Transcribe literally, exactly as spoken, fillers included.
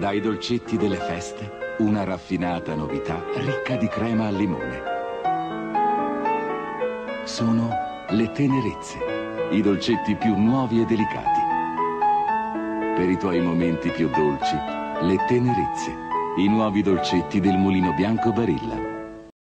Dai dolcetti delle feste, una raffinata novità ricca di crema al limone. Sono le tenerezze, i dolcetti più nuovi e delicati. Per i tuoi momenti più dolci, le tenerezze, i nuovi dolcetti del Mulino Bianco Barilla.